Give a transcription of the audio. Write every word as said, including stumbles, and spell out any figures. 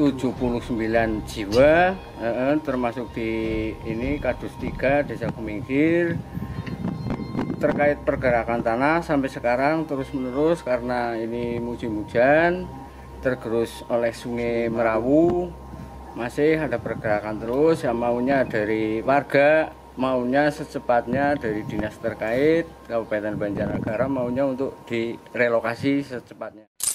tujuh puluh sembilan jiwa, eh, termasuk di ini Kadus tiga Desa Kuminggir. Terkait pergerakan tanah sampai sekarang terus menerus karena ini musim hujan tergerus oleh Sungai Merawu, masih ada pergerakan terus. Yang maunya dari warga, maunya secepatnya dari dinas terkait Kabupaten Banjarnegara, maunya untuk direlokasi secepatnya.